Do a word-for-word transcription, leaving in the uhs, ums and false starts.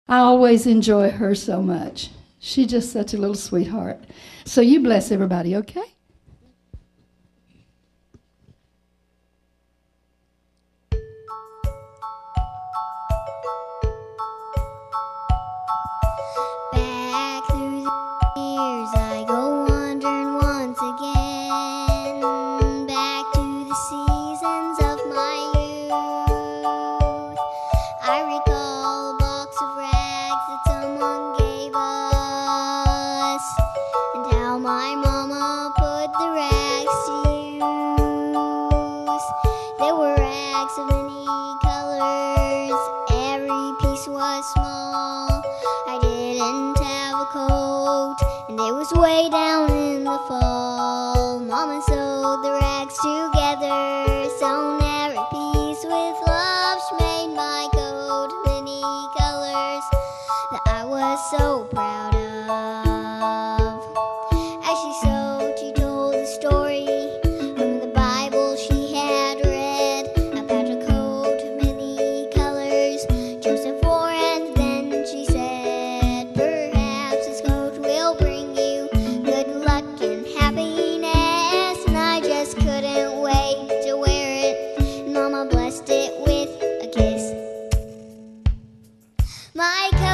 I always enjoy her so much. She's just such a little sweetheart. So you bless everybody, okay? Back through the years I go wandering once again, back to the seasons of my youth. I recall a box of rags that someone gave us, and how my mama put the rags to use. There were rags of many colors, every piece was small. I didn't have a coat, and it was way down in the fall. Mama sewed the rags together, sewn every piece with love. She made my coat many colors that I was so proud of. As she sewed, she told the story from the Bible she had read about a coat of many colors Joseph wore, and then she said, perhaps this coat will bring you good luck and happiness. And I just couldn't wait to wear it, and Mama blessed it with a kiss. My